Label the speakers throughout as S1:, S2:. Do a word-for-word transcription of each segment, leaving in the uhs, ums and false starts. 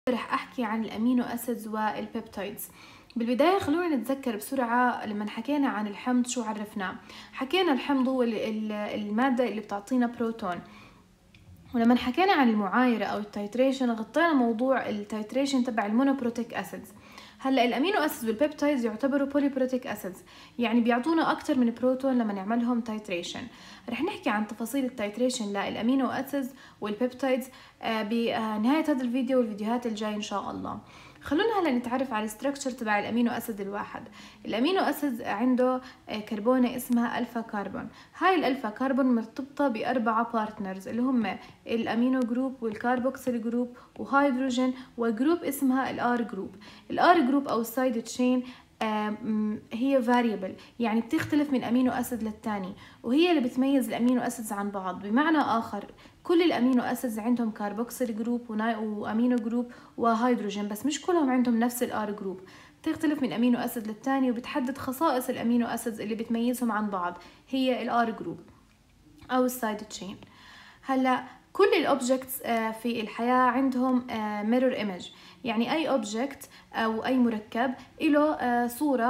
S1: رح أحكي عن الأمينو أسيدز والبيبتايدز. بالبداية خلونا نتذكر بسرعة لما حكينا عن الحمض شو عرفناه. حكينا الحمض هو المادة اللي بتعطينا بروتون، ولما حكينا عن المعايرة أو التايتريشن غطينا موضوع التايتريشن تبع المونوبروتيك أسيدز. هلا الأمينو أسيدز والبيبتايدز يعتبروا بوليبروتيك أسيدز، يعني بيعطونا أكتر من بروتون لما نعملهم تايتريشن. رح نحكي عن تفاصيل التايتريشن للأمينو أسيدز والبيبتايدز بنهاية هذا الفيديو والفيديوهات الجاي إن شاء الله. خلونا هلا نتعرف على الستركتشر تبع الامينو اسيد الواحد. الامينو اسيد عنده كربونه اسمها الفا كربون. هاي الالفا كربون مرتبطه باربعه بارتنرز اللي هم الامينو جروب والكاربوكسيل جروب وهيدروجين وجروب اسمها الار جروب. الار جروب او السايد تشين هي فاريبل، يعني بتختلف من امينو اسيد للتاني، وهي اللي بتميز الامينو اسيدز عن بعض. بمعنى اخر كل الامينو اسيدز عندهم كاربوكسيل جروب وامينو جروب وهيدروجين، بس مش كلهم عندهم نفس الار جروب، بتختلف من امينو اسيد للتاني، وبتحدد خصائص الامينو اسيدز اللي بتميزهم عن بعض هي الار جروب او السايد تشين. هلا كل الاوبجكتس في الحياه عندهم ميرور ايمج، يعني اي اوبجكت او اي مركب له صوره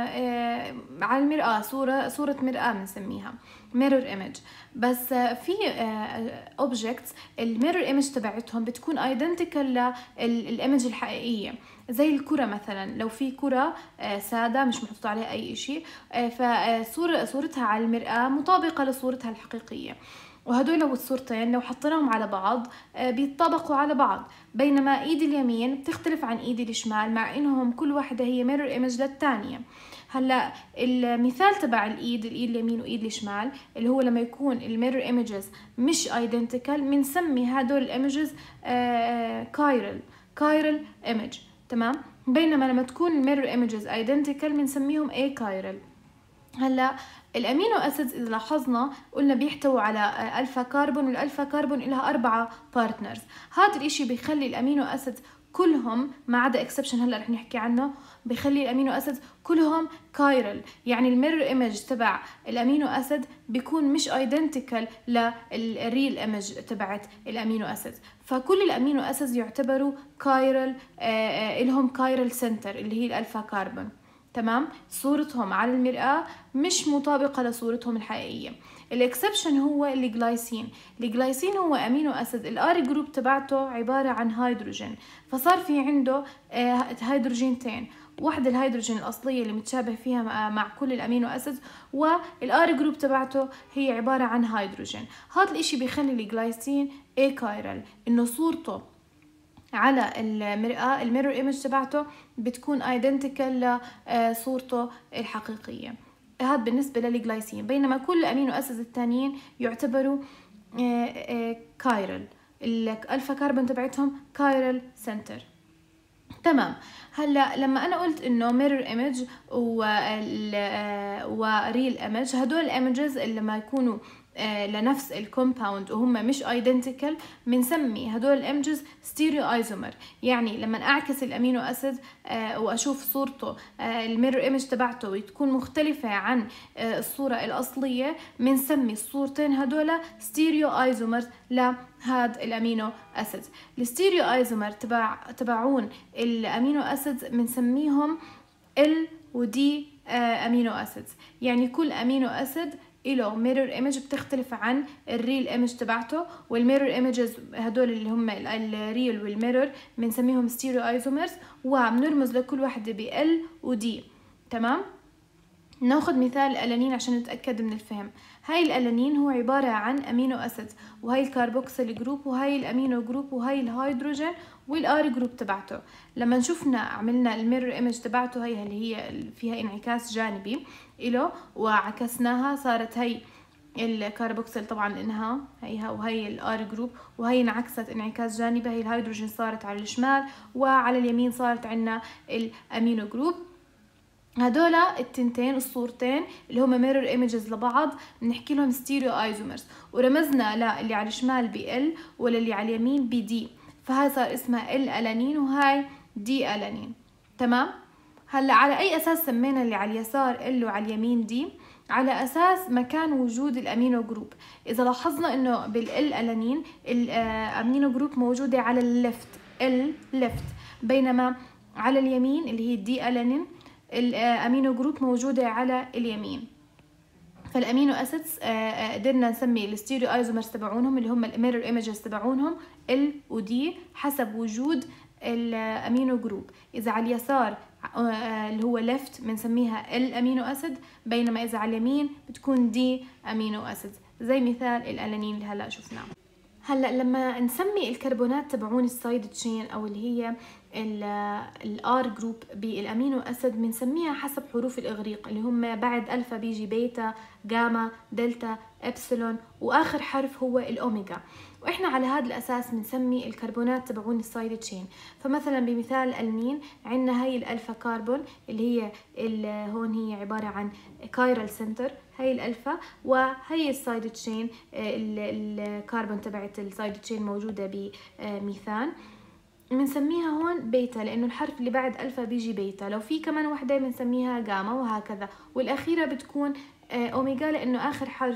S1: على المرآة، صوره صوره مرآة بنسميها ميرور ايمج. بس في اوبجكتس الميرور ايمج تبعتهم بتكون ايدنتيكال للايمج الحقيقيه، زي الكره مثلا. لو في كره ساده مش محطوط عليها اي شيء، فصوره صورتها على المرآة مطابقه لصورتها الحقيقيه، وهدول لو الصورتين لو حطيناهم على بعض بيتطابقوا على بعض. بينما ايدي اليمين بتختلف عن ايدي الشمال، مع انهم كل واحدة هي ميرور ايمج للثانية. هلا المثال تبع الايد الايد اليمين وايد الشمال اللي هو لما يكون الميرور ايمجز مش ايدنتيكال بنسمي هدول الايمجز كايرل كايرل ايمج، تمام. بينما لما تكون الميرور ايمجز ايدنتيكال بنسميهم اي كايرل. هلا الامينو اسيدز اذا لاحظنا قلنا بيحتووا على الفا كربون، والالفا كربون لها اربعه بارتنرز. هذا الاشي بيخلي الامينو اسيدز كلهم ما عدا اكسبشن هلا رح نحكي عنه، بيخلي الامينو اسيدز كلهم كايرل، يعني الميرور ايمج تبع الامينو اسيد بيكون مش ايدنتيكال للريل ايمج تبعت الامينو اسيدز. فكل الامينو اسيدز يعتبروا كايرل، آه لهم كايرل سنتر اللي هي الالفا كربون، تمام. صورتهم على المرآة مش مطابقة لصورتهم الحقيقية. الاكسبشن هو الجلايسين. الجلايسين هو امينو اسيد الار جروب تبعته عبارة عن هيدروجين، فصار في عنده هيدروجينتين، واحدة الهيدروجين الأصلية اللي متشابه فيها مع كل الأمينو أسيدز، والآر جروب تبعته هي عبارة عن هيدروجين. هذا الإشي بيخلي الجلايسين اي كايرل، إنه صورته على المرآة الميرور ايمج تبعته بتكون ايدنتيكال لصورته الحقيقية. هذا بالنسبة للجلايسين. بينما كل الأمينو أسيدز التانيين يعتبروا كايرل، الألفا كربون تبعتهم كايرل سنتر، تمام. هلا لما انا قلت انه ميرور ايمج وريل ايمج، هدول الايمجز اللي لما يكونوا لنفس الكومباوند وهم مش ايدنتيكال بنسمي هدول الايمجز ستيريو ايزومر. يعني لما اعكس الامينو اسيد واشوف صورته الميرور ايمج تبعته وتكون مختلفه عن الصوره الاصليه بنسمي الصورتين هدول ستيريو ايزومرز لهذا الامينو اسيد. الستيريو ايزومر تبع تبعون الامينو اسيد بنسميهم ال ودي امينو اسيد، يعني كل امينو اسيد له ميرور ايمج بتختلف عن الريل ايمج تبعته، والميرور ايمجز هدول اللي هم الريل والميرور بنسميهم ستيريو ايزومرز، وبنرمز لكل واحده ب ال ودي، تمام. ناخذ مثال الالانين عشان نتاكد من الفهم. هاي الالانين هو عباره عن امينو اسيد، وهي الكاربوكسيل جروب، وهي الامينو جروب، وهي الهيدروجين والار جروب تبعته. لما شفنا عملنا الميرور ايمج تبعته هي اللي هي فيها انعكاس جانبي له وعكسناها، صارت هي الكاربوكسيل طبعا لانها هيها، وهي الار جروب، وهي انعكست انعكاس جانبي، هي الهيدروجين صارت على الشمال، وعلى اليمين صارت عندنا الامينو جروب. هدول التنتين الصورتين اللي هم ميرور ايمجز لبعض بنحكي لهم ستيريو ايزومرز، ورمزنا للي على الشمال ب ال وللي على اليمين ب دي، فهاي صار اسمها ال الانين وهاي دي الانين، تمام. هلا على اي اساس سمينا اللي على اليسار ال وعلى اليمين دي؟ على اساس مكان وجود الامينو جروب. اذا لاحظنا انه بالال الانين الامينو جروب موجوده على الليفت ال left، بينما على اليمين اللي هي الدي ألانين الأمينو جروب موجودة على اليمين. فالامينو اسيدز قدرنا نسمي الستيريو ايزومرز تبعونهم اللي هم الميرور ايمجز تبعونهم ال ودي حسب وجود الامينو جروب. اذا على اليسار اللي هو ليفت بنسميها ال امينو اسيد، بينما اذا على اليمين بتكون دي امينو اسيد، زي مثال الالانين اللي هلا شفناه. هلا لما نسمي الكربونات تبعون السايد تشين او اللي هي الار جروب بالامينو اسيد بنسميها حسب حروف الاغريق اللي هم بعد الفا بيجي بيتا جاما دلتا ابسلون واخر حرف هو الاوميجا، واحنا على هذا الاساس بنسمي الكربونات تبعون السايد تشين. فمثلا بمثال الالنين عندنا هي الالفا كاربون اللي هي هون هي عباره عن كايرال سنتر، هي الالفا، وهي السايد تشين الكربون تبعت السايد تشين موجوده بميثان بنسميها هون بيتا لانه الحرف اللي بعد الفا بيجي بيتا. لو في كمان وحده بنسميها جاما وهكذا، والاخيره بتكون اوميجا لانه اخر حرف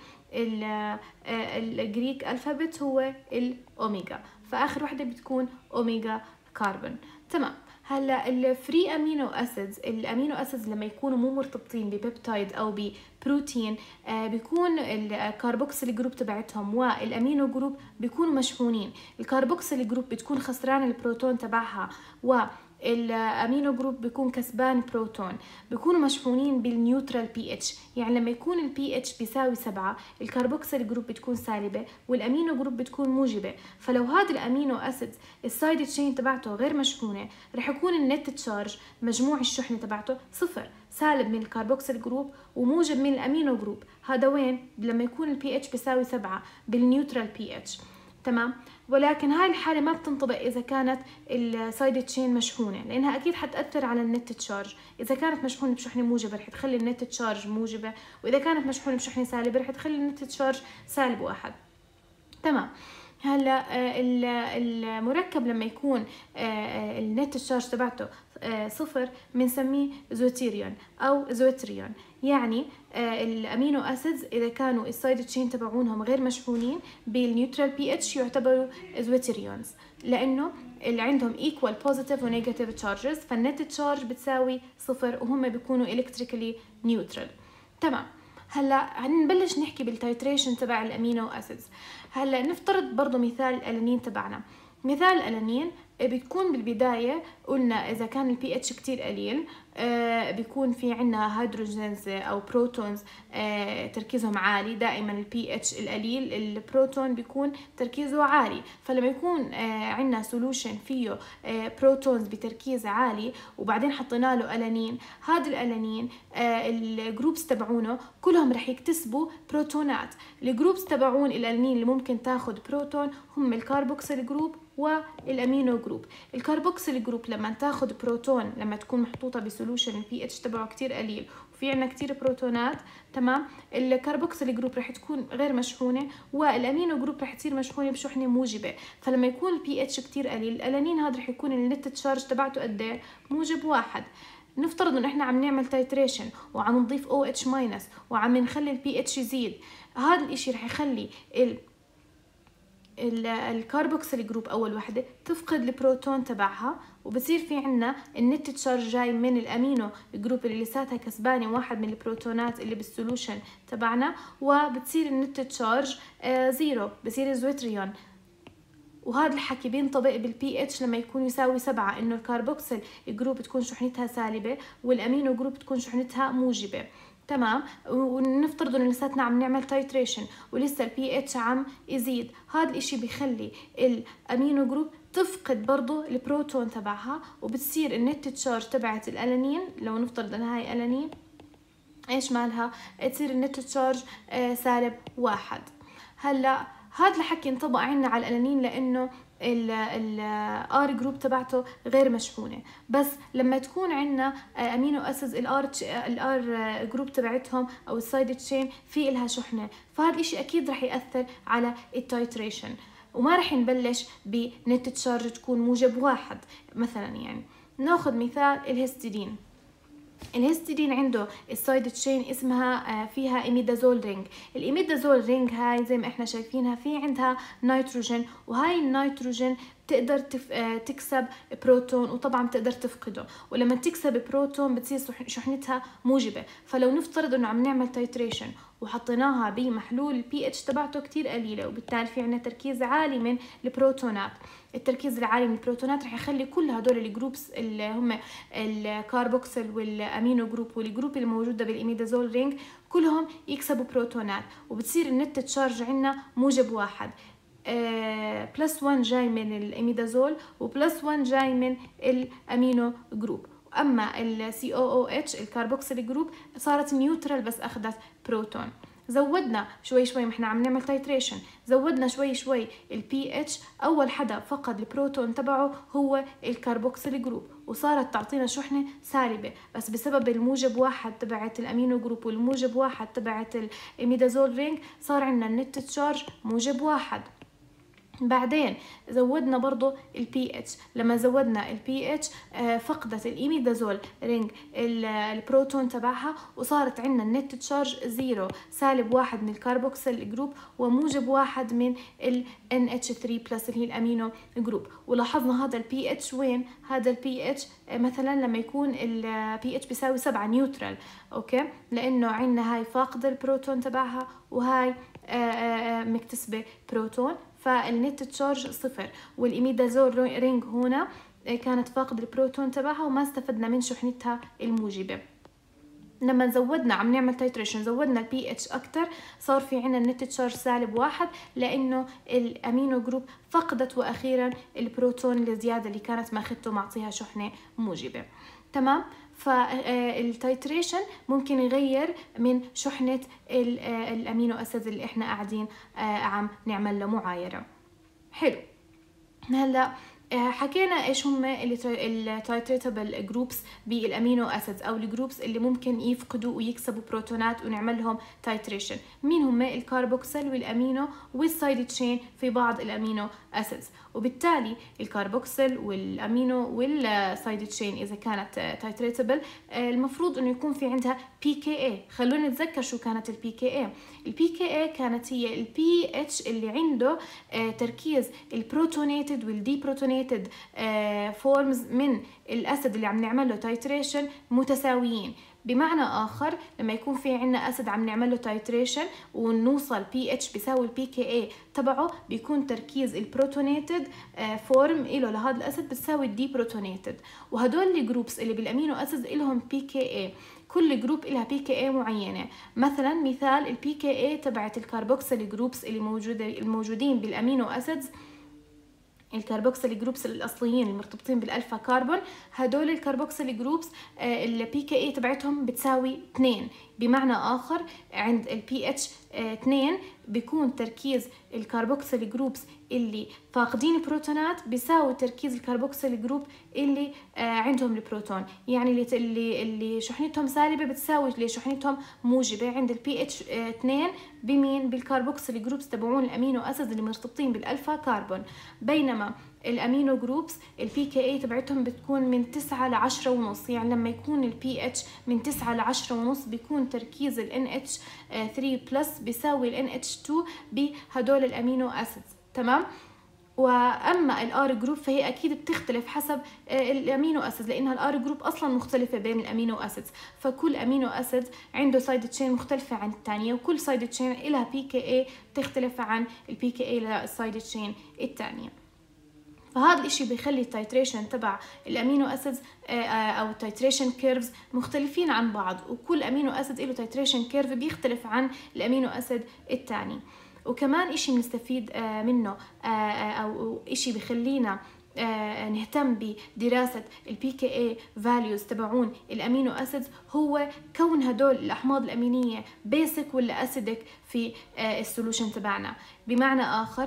S1: بالجريك الفابت هو الاوميجا، فاخر وحده بتكون اوميجا كاربون. تمام. هلا الفري امينو اسيدز، الامينو اسيدز لما يكونوا مو مرتبطين ببيبتايد او ببروتين آه بيكون الكاربوكسيل جروب تبعتهم والامينو جروب بيكونوا مشحونين. الكاربوكسيل جروب بتكون خسران البروتون تبعها والامينو جروب بيكون كسبان بروتون، بيكونوا مشحونين بالنيوترال بي اتش، يعني لما يكون البي اتش بيساوي سبعة الكاربوكسيل جروب بتكون سالبه والامينو جروب بتكون موجبه. فلو هذا الامينو اسيد السايد تشين تبعته غير مشحونه رح يكون النت تشارج مجموع الشحنه تبعته صفر، سالب من الكاربوكسيل جروب وموجب من الامينو جروب. هذا وين؟ لما يكون البي اتش بيساوي سبعة بالنيوترال بي اتش. تمام. ولكن هاي الحالة ما بتنطبق إذا كانت السايد تشين مشحونة، لأنها أكيد حتأثر على النت تشارج. إذا كانت مشحونة بشحنة موجبة رح تخلي النت تشارج موجبة، وإذا كانت مشحونة بشحنة سالبة رح تخلي النت تشارج سالب واحد. تمام. هلا المركب لما يكون النت تشارج تبعته صفر بنسميه زوتيريون او زوتريون، يعني الامينو اسيدز اذا كانوا السايد تشين تبعونهم غير مشحونين بالنيوترال بي اتش يعتبروا زوتريونز، لانه اللي عندهم ايكوال بوزيتيف ونيجاتيف تشارجز، فالنت تشارج بتساوي صفر وهم بيكونوا الكتريكالي نيوترال. تمام. هلا هنبلش نحكي بالتايتريشن تبع الامينو اسيدز. هلا نفترض برضه مثال الالانين تبعنا. مثال الالانين بتكون بالبداية قلنا إذا كان البي اتش كتير قليل آه بيكون في عنا هيدروجينز أو بروتونز آه تركيزهم عالي. دائما البي اتش القليل البروتون بيكون تركيزه عالي، فلما يكون آه عنا سولوشن فيه آه بروتونز بتركيز عالي وبعدين حطينا له ألانين، هذا الألانين آه الجروبس تبعونه كلهم رح يكتسبوا بروتونات. الجروبس تبعون الألانين اللي ممكن تاخد بروتون هم الكاربوكسيل جروب والامينو جروب. الكاربوكسيل جروب لما تاخذ بروتون لما تكون محطوطه بسولوشن البي اتش تبعه كتير قليل وفي عنا كتير بروتونات، تمام، الكاربوكسيل جروب رح تكون غير مشحونه والامينو جروب رح تصير مشحونه بشحنه موجبه. فلما يكون البي اتش كتير قليل الالانين هذا رح يكون النت تشارج تبعته قد ايه؟ موجب واحد. نفترض انه احنا عم نعمل تايتريشن وعم نضيف او اتش ماينس وعم نخلي البي اتش يزيد، هذا الاشي رح يخلي ال الكاربوكسيل جروب اول وحده تفقد البروتون تبعها وبصير في عنا النت تشارج جاي من الامينو جروب اللي لساتها كسبانه واحد من البروتونات اللي بالسولوشن تبعنا، وبتصير النت تشارج آه زيرو، بصير زوتريون. وهذا الحكي بينطبق بالبي اتش لما يكون يساوي سبعة، انه الكاربوكسيل جروب تكون شحنتها سالبه والامينو جروب تكون شحنتها موجبه. تمام. ونفترض انه لساتنا عم نعمل تايتريشن ولسه البي اتش عم يزيد، هذا الاشي بيخلي الامينو جروب تفقد برضو البروتون تبعها وبتصير النت تشارج تبعت الالانين، لو نفترض انها هاي الانين ايش مالها، تصير النت تشارج آه سالب واحد. هلا هذا الحكي انطبق عنا على الالانين لانه الار جروب تبعته غير مشحونه، بس لما تكون عندنا امينو اسيدز الار الار جروب تبعتهم او السايد تشين في لها شحنه، فهذا الشيء اكيد رح ياثر على التايتريشن وما رح نبلش بنت تشارج تكون موجب واحد. مثلا يعني ناخذ مثال الهستidine. الهستidine عنده السايد تشين اسمها فيها إيميدازول رينج. الإيميدازول رينج هاي زي ما احنا شايفينها في عندها نيتروجين، وهاي النيتروجين تقدر تف... تكسب بروتون، وطبعا بتقدر تفقده. ولما تكسب بروتون بتصير شحنتها موجبة. فلو نفترض انه عم نعمل تايتريشن وحطيناها بمحلول البي اتش تبعته كتير قليلة، وبالتالي في عنا تركيز عالي من البروتونات. التركيز العالي من البروتونات رح يخلي كل هدول الجروبس اللي هم الكاربوكسل والامينو جروب والجروب اللي موجودة بالإميدازول رينج كلهم يكسبوا بروتونات، وبتصير النت تشارج عنا موجب واحد. آه بلس واحد جاي من الإميدازول وبلس واحد جاي من الأمينو جروب. أما ال سي أو أو إتش الكاربوكسيل جروب صارت نيوترال بس أخذت بروتون. زودنا شوي شوي، ما احنا عم نعمل تايتريشن، زودنا شوي شوي البي اتش. اول حدا فقد البروتون تبعه هو الكربوكسيل جروب، وصارت تعطينا شحنه سالبه، بس بسبب الموجب واحد تبعت الامينو جروب والموجب واحد تبعت الاميدازول رينج صار عندنا النت تشارج موجب واحد. بعدين زودنا برضو البي اتش، لما زودنا البي اتش فقدت الإيميدازول رينج البروتون تبعها، وصارت عندنا النت تشارج زيرو، سالب واحد من الكربوكسيل جروب وموجب واحد من ال إن إتش ثري بلس اللي هي الأمينو جروب. ولاحظنا هذا البي اتش وين؟ هذا البي اتش مثلا لما يكون البي اتش بيساوي سبعة نيوترال، اوكي، لأنه عندنا هاي فاقدة البروتون تبعها وهاي مكتسبة بروتون، فالنت تشارج صفر. والإميدازول رينج هنا كانت فاقد البروتون تبعها وما استفدنا من شحنتها الموجبة. لما زودنا عم نعمل تايتريشن زودنا البي اتش اكتر، صار في عنا النت تشارج سالب واحد، لانه الامينو جروب فقدت واخيرا البروتون الزياده اللي كانت ماخذته معطيها شحنه موجبه. تمام. فالتايتريشن ممكن يغير من شحنة الأمينو أسيد اللي احنا قاعدين عم نعمل له معايرة. حلو. هلا حكينا ايش هم التايتريتابل جروبس بالامينو اسيدز، او الجروبس اللي ممكن يفقدوا ويكسبوا بروتونات ونعمل لهم تايتريشن. مين هم؟ الكاربوكسيل والامينو والسايد تشين في بعض الامينو اسيدز. وبالتالي الكاربوكسيل والامينو والسايد تشين اذا كانت تايتريتابل المفروض انه يكون في عندها بي كي اي. خلونا نتذكر شو كانت البي كي اي. البي كي اي كانت هي البي اتش اللي عنده تركيز البروتونيتد والديبروتونيتد فورمز من الاسيد اللي عم نعمل له تايتريشن متساويين. بمعنى اخر لما يكون في عندنا اسيد عم نعمل له تايتريشن ونوصل بي اتش بيساوي البي كي اي تبعه، بيكون تركيز البروتونيتد فورم له لهذا الاسيد بتساوي الديبروتونيتد. وهدول الجروبس اللي بالامينو اسيد لهم بي كي اي، كل جروب لها بي كي اي معينه. مثلا مثال البي كي اي تبعت الكاربوكسيل جروبس اللي موجوده الموجودين بالامينو اسيدز، الكربوكسيل جروبس الاصليين المرتبطين بالالفا كربون، هدول الكربوكسيل جروبس البي كي اي تبعتهم بتساوي اثنين. بمعنى اخر عند البي اتش اثنين بيكون تركيز الكربوكسيل جروبس اللي فاقدين بروتونات بيساوي تركيز الكربوكسيل جروب اللي عندهم البروتون، يعني اللي اللي اللي شحنتهم سالبه بتساوي اللي شحنتهم موجبه عند البي اتش اثنين بمين؟ بالكربوكسيل جروبس تبعون الامينو اسيد اللي مرتبطين بالالفا كربون. بينما الامينو جروبس البي كي اي تبعتهم بتكون من تسعة ل عشرة ونص، يعني لما يكون البي اتش من تسعة ل عشرة ونص بيكون تركيز ال إن إتش ثري بلس بيساوي ال إن إتش تو بهدول الامينو اسيدز. تمام. واما الار جروب فهي اكيد بتختلف حسب الامينو اسيد، لانها الار جروب اصلا مختلفه بين الامينو اسيدز، فكل امينو اسيد عنده سايد تشين مختلفه عن الثانيه، وكل سايد تشين لها بي كي اي بتختلف عن البي كي اي للسايد تشين الثانيه. فهذا الاشي بيخلي التايتريشن تبع الامينو اسيدز او التايتريشن كيرفز مختلفين عن بعض، وكل امينو اسيد له تايتريشن كيرف بيختلف عن الامينو اسيد الثاني. وكمان اشي بنستفيد منه او اشي بخلينا نهتم بدراسة البي كي اي values تبعون الامينو اسيدز هو كون هدول الاحماض الامينية بيسك ولا اسيدك في السولوشن تبعنا. بمعنى اخر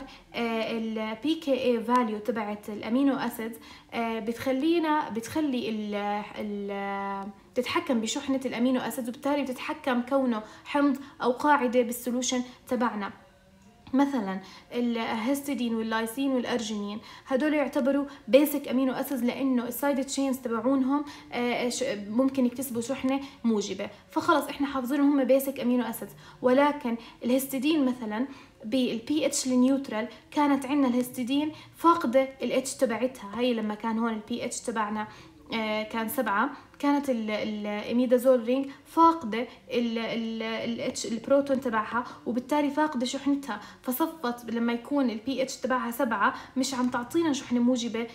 S1: البي كي اي value تبعت الامينو اسيدز بتخلينا بتخلي ال ال تتحكم بشحنة الامينو اسيدز، وبالتالي بتتحكم كونه حمض او قاعدة بالسولوشن تبعنا. مثلا الهستidine واللايسين والارجينين هدول يعتبروا بيسك امينو اسيدز، لانه السايد تشينز تبعونهم ممكن يكتسبوا شحنه موجبه، فخلص احنا حافظينهم هم بيسك امينو اسيدز. ولكن الهستidine مثلا بالبي اتش النيوترال كانت عندنا الهستidine فاقده الاتش تبعتها. هي لما كان هون البي اتش تبعنا آه كان سبعة، كانت الاميدازول رينج فاقده الاتش البروتون تبعها، وبالتالي فاقده شحنتها، فصفت لما يكون البي اتش تبعها سبعة مش عم تعطينا شحنه موجبه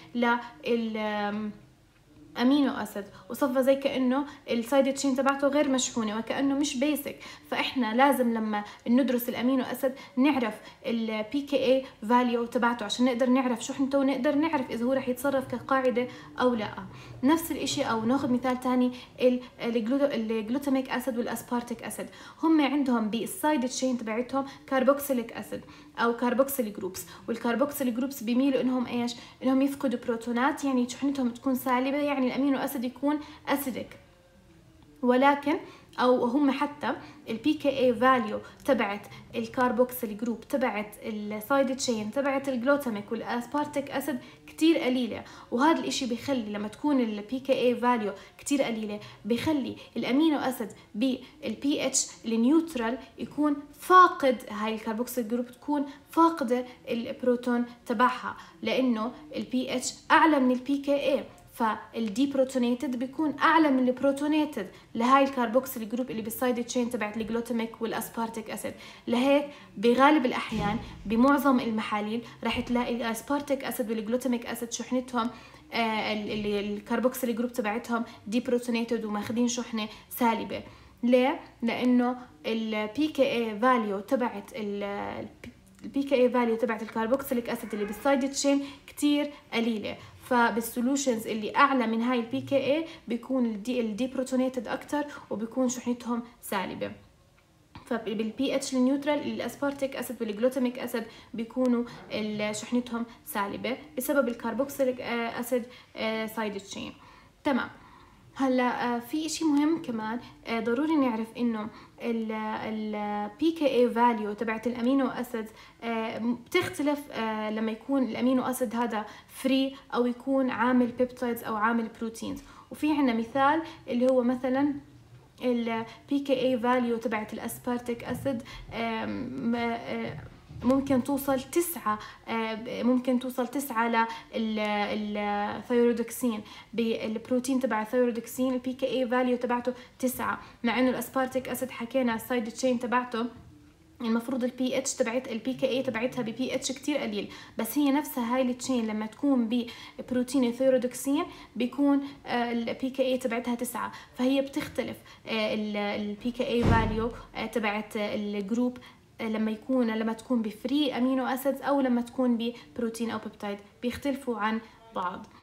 S1: لل امينو اسيد، وصفى زي كانه السايد تشين تبعته غير مشحونه وكانه مش بيسك. فاحنا لازم لما ندرس الامينو اسيد نعرف البي كي اي فاليو تبعته عشان نقدر نعرف شحنته ونقدر نعرف اذا هو رح يتصرف كقاعده او لا. نفس الاشي، او ناخذ مثال ثاني، الجلوتاميك اسيد والاسبارتيك اسيد، هم عندهم بالسايد تشين تبعتهم كاربوكسيليك اسيد او كاربوكسيل جروبس، والكاربوكسيل جروبس بيميلوا انهم ايش؟ انهم يفقدوا بروتونات، يعني شحنتهم تكون سالبه، يعني الامينو اسيد يكون اسيدك. ولكن او هم حتى البي كي اي فاليو تبعت الكاربوكسيل جروب تبعت السايد تشين تبعت الجلوتاميك والاسبارتيك اسيد كتير قليله، وهذا الاشي بيخلي لما تكون البي كي اي فاليو كتير قليله بيخلي الامينو اسيد بالبي اتش النيوترال يكون فاقد، هاي الكاربوكسيل جروب تكون فاقده البروتون تبعها، لانه البي اتش اعلى من البي كي اي، فالديبروتونيتد بيكون اعلى من البروتونيتد لهاي الكاربوكسيل جروب اللي بالسايد تشين تبعت الجلوتاميك والاسبارتيك اسيد. لهيك بغالب الاحيان بمعظم المحاليل راح تلاقي الاسبارتيك اسيد والجلوتاميك اسيد شحنتهم آه الكاربوكسيل جروب تبعتهم ديبروتونيتد وماخذين شحنه سالبه. ليه؟ لانه البي كي اي فاليو تبعت البي كي اي فاليو تبعت الكاربوكسيليك اسيد اللي بالسايد تشين كتير قليله، فبالسولوشنز اللي اعلى من هاي البي كي اي بيكون الدي الديبروتونيتد اكثر وبيكون شحنتهم سالبه. فبالبي اتش النيوترال الاسبارتيك اسيد والجلوتاميك اسيد بيكونوا شحنتهم سالبه بسبب الكاربوكسيليك اسيد سايد تشين. تمام. هلا في اشي مهم كمان ضروري نعرف انه ال بي كي اي فاليو تبعت الامينو اسيد بتختلف لما يكون الامينو اسيد هذا فري او يكون عامل بيبتايدز او عامل بروتينز. وفي عنا مثال اللي هو مثلا ال بي كي اي فاليو تبعت الاسبارتيك اسيد ممكن توصل تسعة، ممكن توصل تسعة للثيرودكسين، بالبروتين تبع الثيرودكسين البي كي اي فاليو تبعته تسعة، مع انه الاسبارتيك اسيد حكينا السايد تشين تبعته المفروض البي اتش تبعت البي كي اي تبعتها ببي اتش كتير قليل، بس هي نفسها هاي التشين لما تكون ببروتين الثيرودكسين بيكون البي كي اي تبعتها تسعة، فهي بتختلف البي كي اي فاليو تبعت الجروب لما يكون لما تكون بفري امينو اسيدز او لما تكون ببروتين او بيبتايد، بيختلفوا عن بعض.